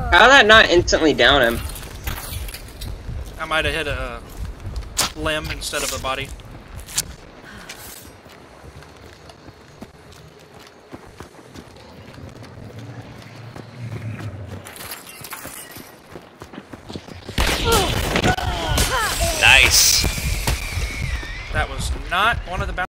How did that not instantly down him? I might have hit a limb instead of a body. Nice. That was not one of the